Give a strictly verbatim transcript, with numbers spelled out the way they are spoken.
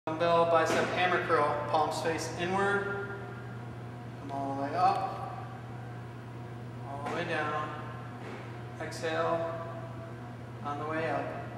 Dumbbell bicep hammer curl, palms face inward, come all the way up, all the way down, exhale, on the way up.